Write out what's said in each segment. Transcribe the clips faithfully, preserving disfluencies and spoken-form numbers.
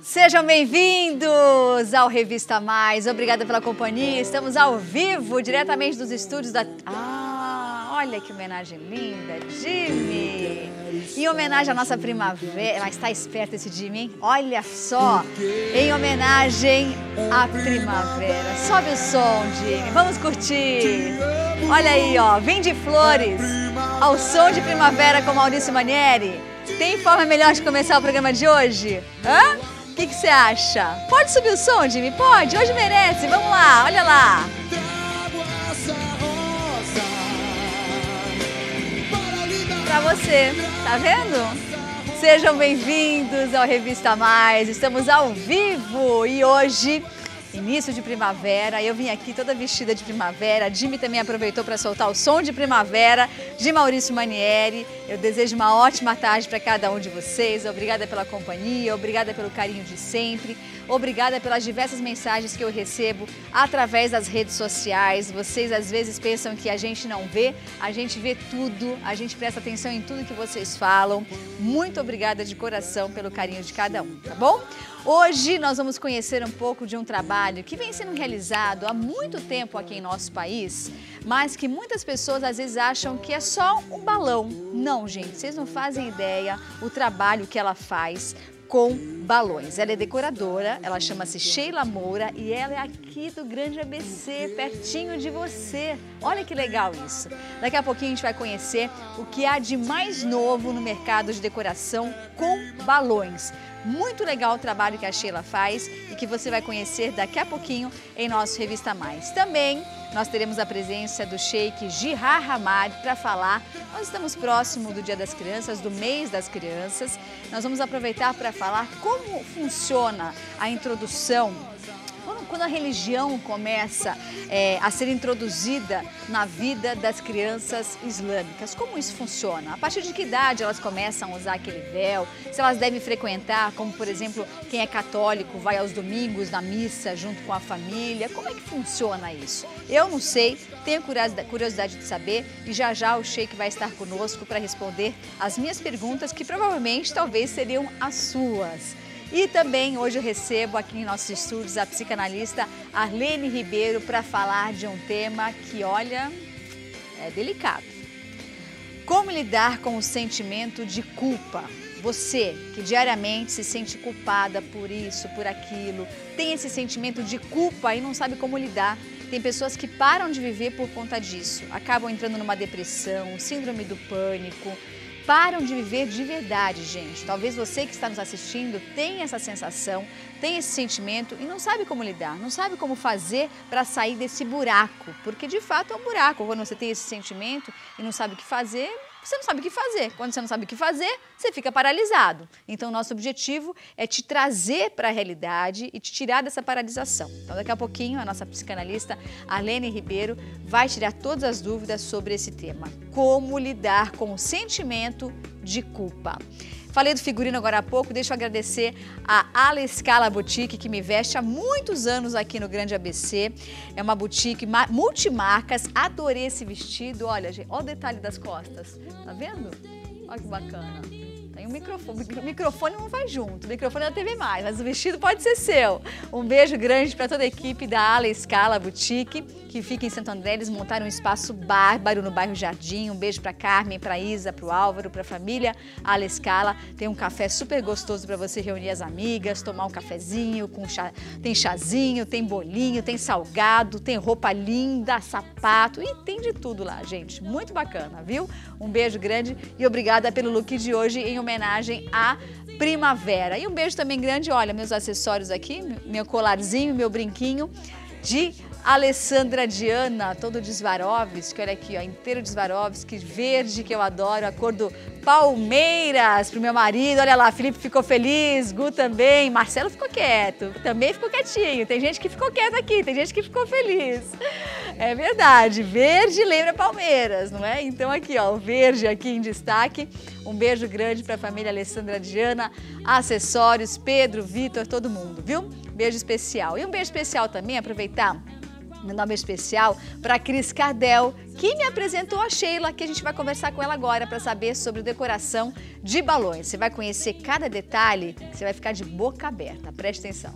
Sejam bem-vindos ao Revista Mais. Obrigada pela companhia. Estamos ao vivo, diretamente dos estúdios da... Ah, olha que homenagem linda, Jimmy. Em homenagem à nossa primavera. Mas está esperto esse Jimmy, hein? Olha só. Em homenagem à primavera. Sobe o som, Jimmy. Vamos curtir. Olha aí, ó. Vem de flores ao som de primavera com Maurício Manieri. Tem forma melhor de começar o programa de hoje? Hã? O que você acha? Pode subir o som, Jimmy? Pode, hoje merece. Vamos lá, olha lá. Pra você, tá vendo? Sejam bem-vindos ao Revista Mais. Estamos ao vivo e hoje, início de primavera, eu vim aqui toda vestida de primavera. A Jimmy também aproveitou para soltar o som de primavera de Maurício Manieri. Eu desejo uma ótima tarde para cada um de vocês. Obrigada pela companhia, obrigada pelo carinho de sempre, obrigada pelas diversas mensagens que eu recebo através das redes sociais. Vocês às vezes pensam que a gente não vê, a gente vê tudo, a gente presta atenção em tudo que vocês falam. Muito obrigada de coração pelo carinho de cada um, tá bom? Hoje nós vamos conhecer um pouco de um trabalho que vem sendo realizado há muito tempo aqui em nosso país, mas que muitas pessoas às vezes acham que é só um balão. Não, gente, vocês não fazem ideia o trabalho que ela faz com balões. Ela é decoradora, ela chama-se Sheila Moura e ela é aqui do Grande A B C, pertinho de você. Olha que legal isso. Daqui a pouquinho a gente vai conhecer o que há de mais novo no mercado de decoração com balões. Muito legal o trabalho que a Sheila faz e que você vai conhecer daqui a pouquinho em nosso Revista Mais. Também nós teremos a presença do Sheik Jihar Hamad para falar. Nós estamos próximo do Dia das Crianças, do mês das crianças. Nós vamos aproveitar para falar como funciona a introdução. Quando a religião começa é, a ser introduzida na vida das crianças islâmicas, como isso funciona? A partir de que idade elas começam a usar aquele véu? Se elas devem frequentar, como por exemplo, quem é católico vai aos domingos na missa junto com a família? Como é que funciona isso? Eu não sei, tenho curiosidade de saber e já já o Sheik vai estar conosco para responder as minhas perguntas que provavelmente talvez seriam as suas. E também hoje eu recebo aqui em nossos estúdios a psicanalista Arlene Ribeiro para falar de um tema que, olha, é delicado. Como lidar com o sentimento de culpa? Você que diariamente se sente culpada por isso, por aquilo, tem esse sentimento de culpa e não sabe como lidar. Tem pessoas que param de viver por conta disso, acabam entrando numa depressão, síndrome do pânico. Param de viver de verdade, gente. Talvez você que está nos assistindo tenha essa sensação, tenha esse sentimento e não sabe como lidar, não sabe como fazer para sair desse buraco, porque de fato é um buraco. Quando você tem esse sentimento e não sabe o que fazer, você não sabe o que fazer. Quando você não sabe o que fazer, você fica paralisado. Então, nosso objetivo é te trazer para a realidade e te tirar dessa paralisação. Então, daqui a pouquinho, a nossa psicanalista Arlene Ribeiro vai tirar todas as dúvidas sobre esse tema. Como lidar com o sentimento de culpa. Falei do figurino agora há pouco, deixa eu agradecer a Ala Scala Boutique, que me veste há muitos anos aqui no Grande A B C. É uma boutique multimarcas, adorei esse vestido. Olha, gente, olha o detalhe das costas, tá vendo? Olha que bacana. Tem um microfone, o microfone não vai junto, o microfone é da T V Mais, mas o vestido pode ser seu. Um beijo grande para toda a equipe da Ala Scala Boutique, que fica em Santo André. Eles montaram um espaço bárbaro no bairro Jardim. Um beijo para Carmen, para Isa, para o Álvaro, para a família Ala Scala. Tem um café super gostoso para você reunir as amigas, tomar um cafezinho, com chá. Tem chazinho, tem bolinho, tem salgado, tem roupa linda, sapato e tem de tudo lá, gente. Muito bacana, viu? Um beijo grande e obrigada pelo look de hoje em homenagem à primavera. E um beijo também grande, olha, meus acessórios aqui, meu colarzinho, meu brinquinho de Alessandra Diana, todo de Swarovski, olha aqui, ó, inteiro de Swarovski, verde, que eu adoro, a cor do Palmeiras, pro meu marido, olha lá, Felipe ficou feliz, Gu também, Marcelo ficou quieto, também ficou quietinho, tem gente que ficou quieta aqui, tem gente que ficou feliz. É verdade, verde lembra Palmeiras, não é? Então aqui, ó, o verde aqui em destaque, um beijo grande para a família Alessandra Diana, acessórios, Pedro, Vitor, todo mundo, viu? Beijo especial. E um beijo especial também, aproveitar Meu nome é especial para Cris Cardel, que me apresentou a Sheila, que a gente vai conversar com ela agora para saber sobre decoração de balões. Você vai conhecer cada detalhe, você vai ficar de boca aberta. Preste atenção.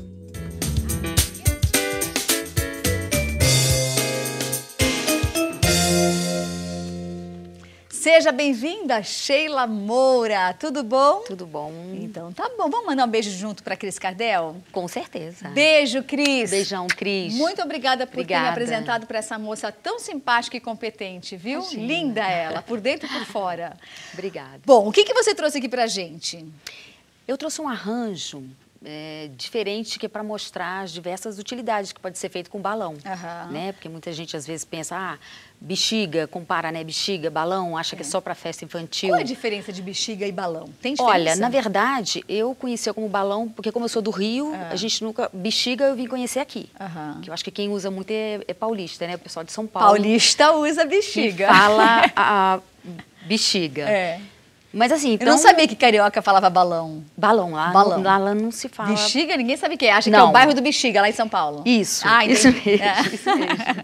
Seja bem-vinda, Sheila Moura. Tudo bom? Tudo bom. Então tá bom. Vamos mandar um beijo junto para Cris Cardel? Com certeza. Beijo, Cris. Beijão, Cris. Muito obrigada por Obrigada. ter me apresentado para essa moça tão simpática e competente, viu? Imagina. Linda ela, por dentro e por fora. Obrigada. Bom, o que, que você trouxe aqui pra gente? Eu trouxe um arranjo é, diferente que é para mostrar as diversas utilidades que pode ser feito com balão. Aham. Né? Porque muita gente às vezes pensa, ah, bexiga, compara, né? Bexiga, balão, acha é. que é só para festa infantil. Qual é a diferença de bexiga e balão? Tem diferença? Olha, na verdade, eu conhecia como balão, porque como eu sou do Rio, ah. a gente nunca... Bexiga eu vim conhecer aqui. Aham. Que eu acho que quem usa muito é, é paulista, né? O pessoal de São Paulo. Paulista usa bexiga. Que fala a, a bexiga. É. Mas assim, então... Eu não sabia que carioca falava balão. Balão, lá, balão. Lá, lá não se fala... Bexiga, ninguém sabe o que é. Acha não. que é o bairro do Bexiga, lá em São Paulo. Isso, ah, isso mesmo, é. isso mesmo.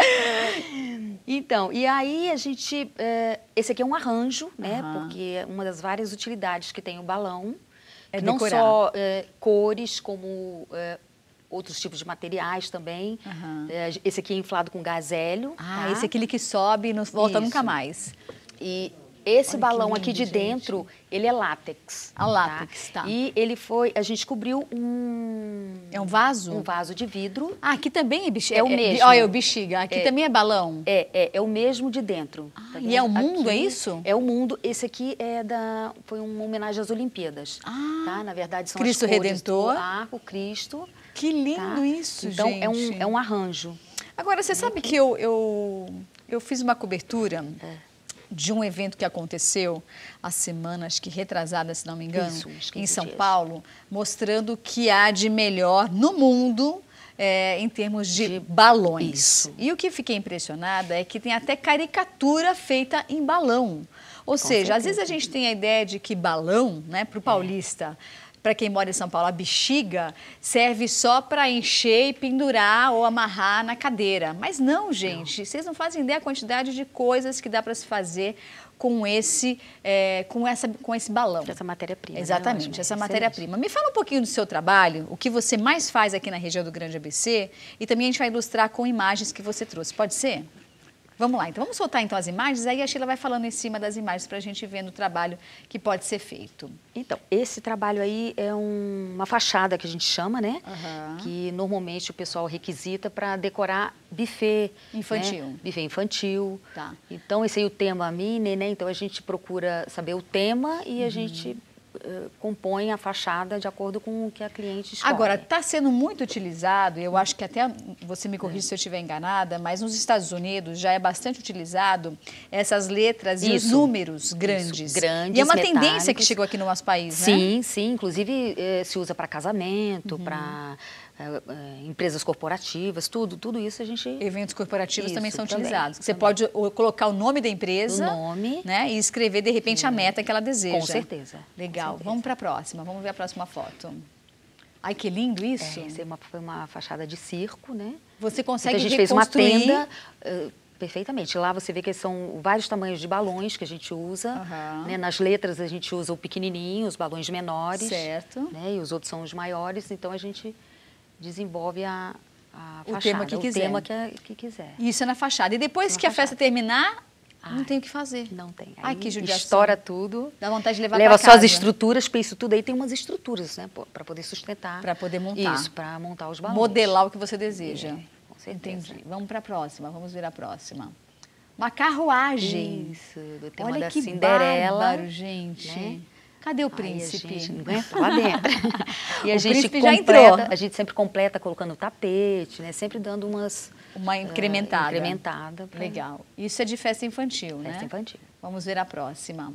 Então, e aí a gente... É, esse aqui é um arranjo, né? Uhum. Porque é uma das várias utilidades que tem o balão. É não decorar. só é, cores, como... É, outros tipos de materiais também. Uhum. É, esse aqui é inflado com gás hélio. Ah, tá? esse é aquele que sobe e não volta Isso. nunca mais. E esse Olha balão lindo, aqui de gente. dentro, ele é látex. A látex, tá. E ele foi, a gente cobriu um... É um vaso? Um vaso de vidro. Ah, aqui também é bexiga. É o mesmo. Olha, o bexiga. Aqui É. também é balão. É, é, é o mesmo de dentro. Ah, tá e vendo? é o mundo, Aqui é isso? É o mundo. Esse aqui é da, foi uma homenagem às Olimpíadas. Ah, tá? Na verdade, são Cristo as cores Redentor. do arco, Cristo. Que lindo Tá? isso, então, gente. é um, é um arranjo. Agora, você sabe que eu, eu, eu fiz uma cobertura É. de um evento que aconteceu há semanas, que retrasada, se não me engano, Isso, uns em quinze São dias. Paulo, mostrando o que há de melhor no mundo é, em termos de, De- balões. Isso. E o que fiquei impressionada é que tem até caricatura feita em balão. Ou seja, às vezes a gente tem a ideia de que balão, né, para o paulista, para quem mora em São Paulo, a bexiga serve só para encher e pendurar ou amarrar na cadeira. Mas não, gente, vocês não fazem ideia a quantidade de coisas que dá para se fazer com esse, é, com essa, com esse balão. Essa matéria-prima. Exatamente, né? essa Excelente. matéria-prima. Me fala um pouquinho do seu trabalho, o que você mais faz aqui na região do Grande A B C, e também a gente vai ilustrar com imagens que você trouxe. Pode ser? Vamos lá, então vamos soltar então as imagens, aí a Sheila vai falando em cima das imagens para a gente ver no trabalho que pode ser feito. Então, esse trabalho aí é um- uma fachada que a gente chama, né? Aham. Que normalmente o pessoal requisita para decorar buffet. Infantil. Né? Buffet infantil. Tá. Então, esse aí é o tema mini, né? Então, a gente procura saber o tema e Uhum. a gente eh, compõe a fachada de acordo com o que a cliente escolhe. Agora, está sendo muito utilizado, eu acho que até, você me corrige se eu estiver enganada, mas nos Estados Unidos já é bastante utilizado essas letras e os Isso. números grandes. Isso, grandes, E é uma tendência que metálicos. chegou aqui no nosso país, né? Sim, sim. Inclusive, eh, se usa para casamento, Uhum. para empresas corporativas, tudo. Tudo isso a gente... Eventos corporativos Isso, também são também, utilizados. Você também. pode o, colocar o nome da empresa, O nome. né, e escrever, de repente, a meta que ela deseja. Com certeza. Legal. Com certeza. Vamos para a próxima. Vamos ver a próxima foto. Ai, que lindo isso. É, essa é uma, foi uma fachada de circo, né? Você Então, consegue a gente fez uma reconstruir... tenda, uh, perfeitamente. Lá você vê que são vários tamanhos de balões que a gente usa. Aham. Né? Nas letras a gente usa o pequenininho, os balões menores. Certo. Né? E os outros são os maiores. Então a gente desenvolve a, a O fachada. tema que quiser. O tema que, é- que quiser. Isso é na fachada. E depois Na que a fachada. festa terminar, não Ai, tem o que fazer. Não tem. Ai, Aí que judiação. estoura tudo. Dá vontade de levar Leva para só as casa. estruturas, porque isso tudo aí tem umas estruturas, né? Para poder sustentar. Para poder montar. Isso, para montar os balões. Modelar o que você deseja. É, com certeza. Entendi. Vamos para a próxima. Vamos ver a próxima. Uma carruagem. Isso, do tema Olha da que Cinderela. bárbaro, gente. né? Cadê o Aí a príncipe? gente não aguenta lá dentro. E a O gente príncipe já completa, entrou. a gente sempre completa colocando tapete, né? Sempre dando umas Uma eh, incrementada. incrementada pra Legal. Isso é de festa infantil, festa né? infantil. Vamos ver a próxima.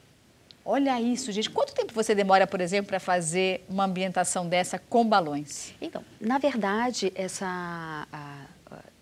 Olha isso, gente. Quanto tempo você demora, por exemplo, para fazer uma ambientação dessa com balões? Então, na verdade, essa, a- a-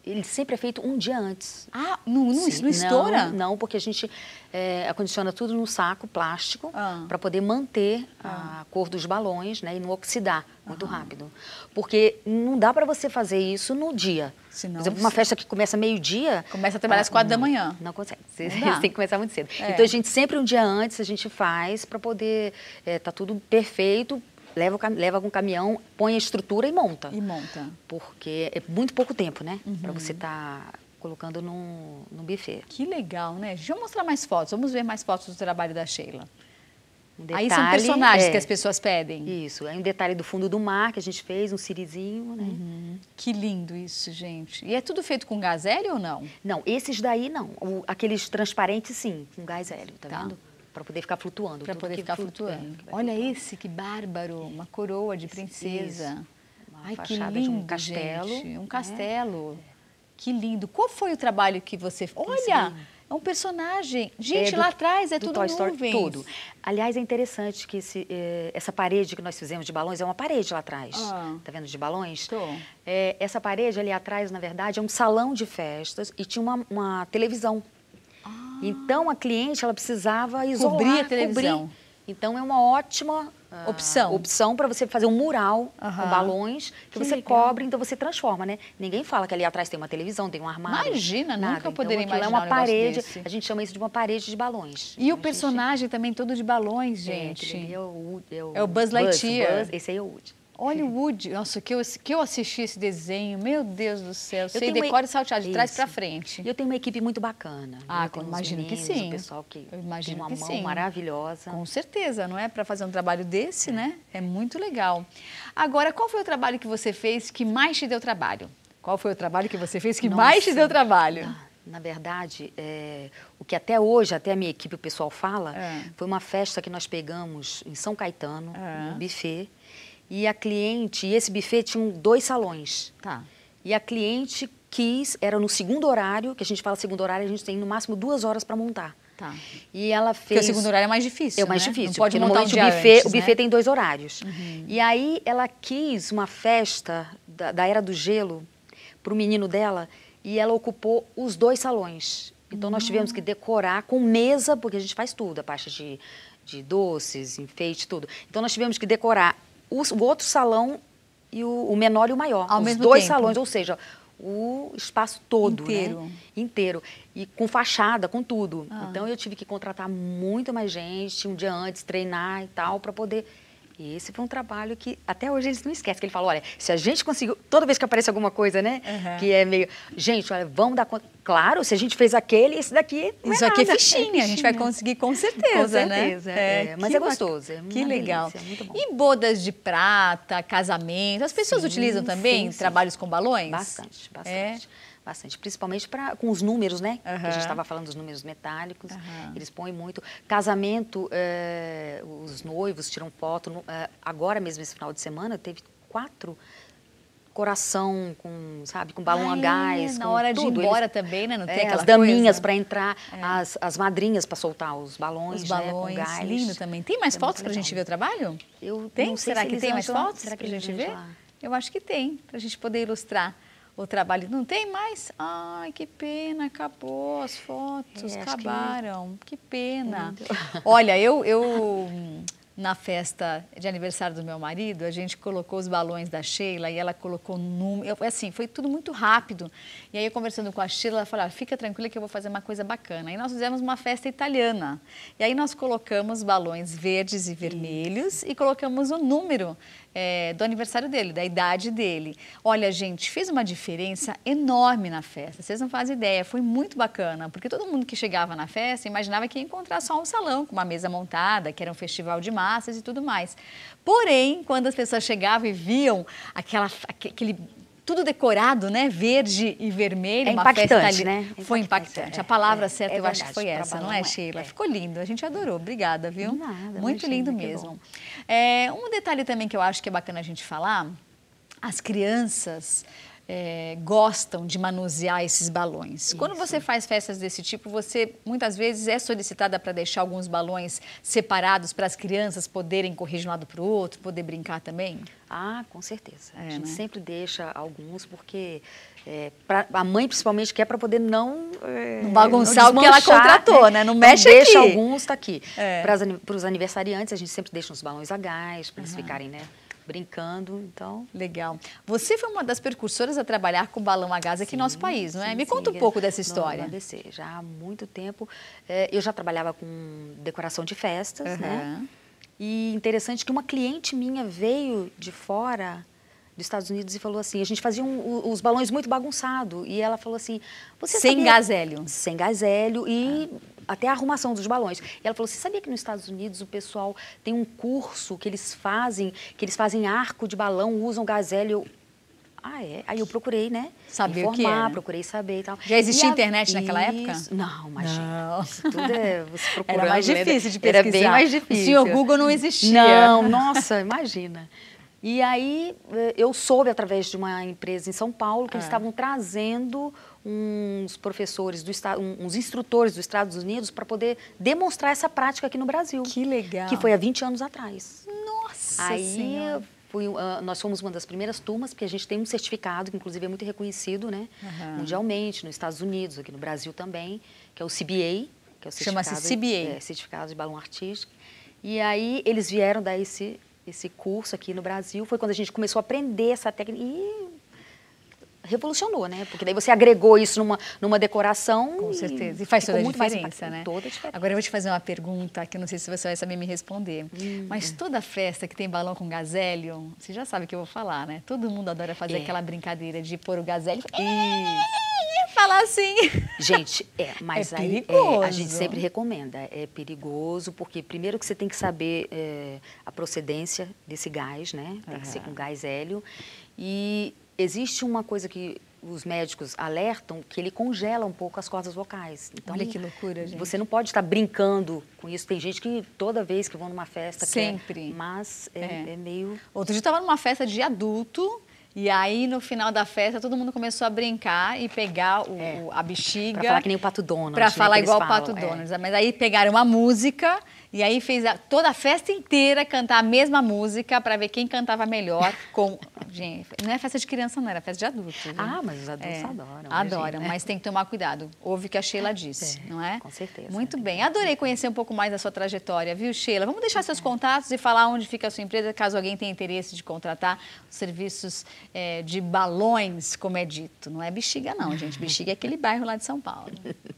ele sempre é feito um dia antes. Ah, não, não, Sim, isso não estoura? Não, não, porque a gente é, acondiciona tudo num saco plástico ah. para poder manter ah. a cor dos balões, né, e não oxidar muito ah. rápido. Porque não dá para você fazer isso no dia. Senão, Por exemplo, uma festa que começa meio-dia... Começa a trabalhar às quatro não, da manhã. Não consegue. Você não tem que começar muito cedo. É. Então, a gente sempre um dia antes, a gente faz para poder... É, tá tudo perfeito, leva, leva com o caminhão, põe a estrutura e monta. E monta. Porque é muito pouco tempo, né? Uhum. Para você estar tá colocando no, no buffet. Que legal, né? Deixa eu mostrar mais fotos. Vamos ver mais fotos do trabalho da Sheila. Um detalhe, aí são personagens é, que as pessoas pedem. Isso. Aí um detalhe do fundo do mar que a gente fez, um sirizinho, né? Uhum. Que lindo isso, gente. E é tudo feito com gás hélio ou não? Não, esses daí não. O, aqueles transparentes, sim, com gás hélio, tá, tá. vendo? Para poder ficar flutuando. Para poder ficar flutuando. É, Olha flutuando. Esse, que bárbaro. Uma coroa de princesa. Uma Ai, que fachada lindo, de um castelo. Gente. Um castelo. É. Que lindo. Qual foi o trabalho que você... Olha, é um personagem. Gente, é do, lá atrás é tudo Toy Story, nuvens. Tudo. Aliás, é interessante que esse, eh, essa parede que nós fizemos de balões é uma parede lá atrás. Ah. Tá vendo, de balões? Estou. É, essa parede ali atrás, na verdade, é um salão de festas e tinha uma, uma televisão. Ah. Então, a cliente, ela precisava isolar, cobrir a televisão. Cobrir. Então, é uma ótima... Uh, opção opção para você fazer um mural uhum. com balões que, que você legal. cobre, então você transforma, né? Ninguém fala que ali atrás tem uma televisão, tem um armário. Imagina, nada. nunca poderia então, imaginar é uma parede, desse. a gente chama isso de uma parede de balões. E então, o personagem gente... também todo de balões, gente. É, é, o, é, o, é o Buzz Lightyear. Buzz, esse aí é o Woody. Olha o Woody, nossa, que eu, que eu assisti esse desenho, meu Deus do céu, sei decora e saltear de trás para frente. E eu tenho uma equipe muito bacana. Ah, eu imagino que sim. O pessoal que eu imagino tem uma que mão sim. maravilhosa. Com certeza, não é? Para fazer um trabalho desse, é. né? É muito legal. Agora, qual foi o trabalho que você fez que mais te deu trabalho? Qual foi o trabalho que você fez que nossa. mais te deu trabalho? Na, na verdade, é, o que até hoje, até a minha equipe, o pessoal fala, é. foi uma festa que nós pegamos em São Caetano, é. no buffet. E a cliente, e esse buffet tinha dois salões. Tá. E a cliente quis, era no segundo horário, que a gente fala segundo horário, a gente tem no máximo duas horas para montar. Tá. E ela fez... Porque o segundo horário é mais difícil, É o mais né? difícil, não pode porque montar normalmente um dia o buffet, antes, o buffet né? tem dois horários. Uhum. E aí ela quis uma festa da, da Era do Gelo para o menino dela e ela ocupou os dois salões. Então, uhum. nós tivemos que decorar com mesa, porque a gente faz tudo, a parte de, de doces, enfeite, tudo. Então, nós tivemos que decorar O, o outro salão e o, o menor e o maior. Ao Os mesmo dois tempo. salões, ou seja, o espaço todo, inteiro. Né? Inteiro. E com fachada, com tudo. Ah. Então, eu tive que contratar muito mais gente, um dia antes, treinar e tal, para poder... E esse foi um trabalho que até hoje eles não esquecem. Que ele fala, olha, se a gente conseguiu... Toda vez que aparece alguma coisa, né? Uhum. Que é meio... Gente, olha, vamos dar conta... Claro, se a gente fez aquele, esse daqui não Isso é aqui nada. é fichinha, é fichinha, a gente vai conseguir com certeza, com certeza, né? É, é, mas é gostoso, é que legal. Delícia, é muito bom. E bodas de prata, casamento, as pessoas sim, utilizam também sim, sim. trabalhos com balões? Bastante, bastante. É. Bastante, principalmente pra, com os números, né? Uhum. Que a gente estava falando dos números metálicos, uhum. eles põem muito. Casamento, é, os noivos tiram foto. No, é, agora mesmo, esse final de semana, teve quatro coração com, sabe, com balão Ai, a gás. Na com hora tudo. de ir embora eles, também, né? Não tem é, aquela as daminhas coisa? para entrar, é. as, as madrinhas para soltar os balões, os balões, né, com gás. Lindo também. Tem mais é fotos para a gente ver o trabalho? Eu tem? Não sei Será se que tem mais lá? fotos para a gente ver? Lá? Eu acho que tem, para a gente poder ilustrar o trabalho. Não tem mais? Ai, que pena, acabou as fotos, é, acabaram. Que... que pena. Olha, eu, eu na festa de aniversário do meu marido, a gente colocou os balões da Sheila e ela colocou número. Assim, foi tudo muito rápido. E aí, eu conversando com a Sheila, ela falou, ah, fica tranquila que eu vou fazer uma coisa bacana. Aí nós fizemos uma festa italiana. E aí nós colocamos balões verdes e vermelhos e colocamos o número É, do aniversário dele, da idade dele. Olha, gente, fez uma diferença enorme na festa. Vocês não fazem ideia, foi muito bacana, porque todo mundo que chegava na festa imaginava que ia encontrar só um salão com uma mesa montada, que era um festival de massas e tudo mais. Porém, quando as pessoas chegavam e viam aquela, aquele tudo decorado, né? Verde e vermelho. É uma impactante, festa ali. né? Foi impactante. impactante. A palavra é, certa é eu verdade, acho que foi essa, não é, Sheila? É. Ficou lindo, a gente adorou. Obrigada, viu? Nada, muito imagina, lindo mesmo. É, um detalhe também que eu acho que é bacana a gente falar, as crianças é, gostam de manusear esses balões. Isso. Quando você faz festas desse tipo, você muitas vezes é solicitada para deixar alguns balões separados para as crianças poderem correr de um lado para o outro, poder brincar também? Ah, com certeza. É, a gente né? sempre deixa alguns, porque é, pra, a mãe principalmente quer para poder não, é, não bagunçar não o que ela contratou, né? né? Não mexe então, aqui. Deixa alguns, tá aqui. É. Para os aniversariantes, a gente sempre deixa uns balões a gás, para uhum. eles ficarem, né, brincando, então... Legal. Você foi uma das precursoras a trabalhar com balão a gás aqui sim, no nosso país, não é? Sim, Me sim. conta um pouco dessa história. No A B C, já há muito tempo. É, eu já trabalhava com decoração de festas, uhum. né? E interessante que uma cliente minha veio de fora dos Estados Unidos e falou assim, a gente fazia um, os balões muito bagunçados, e ela falou assim... Você Sem sabia... gás hélio. Sem gás hélio e ah. até a arrumação dos balões. E ela falou, você sabia que nos Estados Unidos o pessoal tem um curso que eles fazem, que eles fazem arco de balão, usam gás hélio? Ah, é? Aí eu procurei, né? Saber informar, o que era. procurei saber e tal. Já existia e a... internet naquela Isso... época? Não, imagina. Não. Isso tudo é... Você procurando, era mais difícil de pesquisar. Era bem mais difícil. O senhor Google não existia. Não, nossa, imagina. E aí eu soube através de uma empresa em São Paulo que ah. eles estavam trazendo uns professores, do estado, uns instrutores dos Estados Unidos para poder demonstrar essa prática aqui no Brasil. Que legal. Que foi há vinte anos atrás. Nossa Aí Senhora. Fui, uh, nós fomos uma das primeiras turmas, porque a gente tem um certificado, que inclusive é muito reconhecido, né, uhum. mundialmente, nos Estados Unidos, aqui no Brasil também, que é o C B A, que é o Chama-se C B A. É, Certificado de Balão Artístico. E aí eles vieram dar esse, esse curso aqui no Brasil, foi quando a gente começou a aprender essa técnica e revolucionou, né? Porque daí você agregou isso numa, numa decoração. Com certeza. E faz toda a diferença, né? Toda a diferença. Agora eu vou te fazer uma pergunta que eu não sei se você vai saber me responder. Hum, Mas toda festa que tem balão com gás hélio, você já sabe o que eu vou falar, né? Todo mundo adora fazer é. aquela brincadeira de pôr o gás hélio e falar assim. Gente, é, mas é aí perigoso. É, a gente sempre recomenda. É perigoso porque primeiro que você tem que saber é, a procedência desse gás, né? Tem uhum. que ser com gás hélio. E existe uma coisa que os médicos alertam, que ele congela um pouco as cordas vocais. Então, olha que loucura, gente. Você não pode estar brincando com isso. Tem gente que toda vez que vão numa festa sempre. Quer, mas é, é. é meio... Outro dia eu estava numa festa de adulto. E aí, no final da festa, todo mundo começou a brincar e pegar o, é. a bexiga... Pra falar que nem o Pato Donald. Pra falar né, igual o falam, Pato é. Donald. Mas aí pegaram uma música e aí fez a, toda a festa inteira cantar a mesma música para ver quem cantava melhor com... Gente, não é festa de criança não, era festa de adulto. Viu? Ah, mas os adultos é. adoram. Adoram, imagina. Mas tem que tomar cuidado. Ouve o que a Sheila disse, é, não é? Com certeza. Muito bem. Adorei conhecer um pouco mais da sua trajetória, viu, Sheila? Vamos deixar seus contatos e falar onde fica a sua empresa, caso alguém tenha interesse de contratar os serviços é, de balões, como é dito. Não é Bexiga não, gente. Bexiga é aquele bairro lá de São Paulo.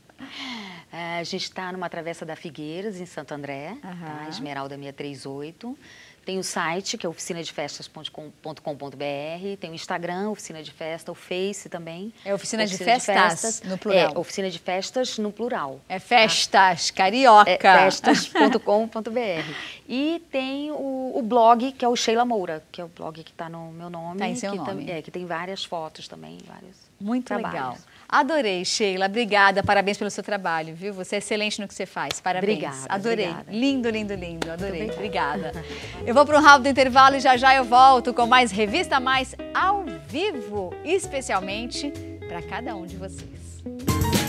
É, a gente está numa Travessa da Figueiras, em Santo André, uhum. tá? Esmeralda seiscentos e trinta e oito. Tem o site, que é oficina de festas ponto com ponto br. Tem o Instagram, Oficina de Festa, o Face também. É Oficina, oficina de, festas, de Festas, no plural. É, Oficina de Festas, no plural. É Festas, tá? Carioca. É, festas ponto com ponto br. E tem o, o blog, que é o Sheila Moura, que é o blog que está no meu nome. Está em seu que nome. Tam, é, que tem várias fotos também, vários Muito trabalhos. Legal. Adorei, Sheila. Obrigada. Parabéns pelo seu trabalho, viu? Você é excelente no que você faz. Parabéns. Obrigada. Adorei. Obrigada. Lindo, lindo, lindo. Adorei. Obrigada. Eu vou para um rápido intervalo e já já eu volto com mais Revista Mais ao vivo, especialmente para cada um de vocês.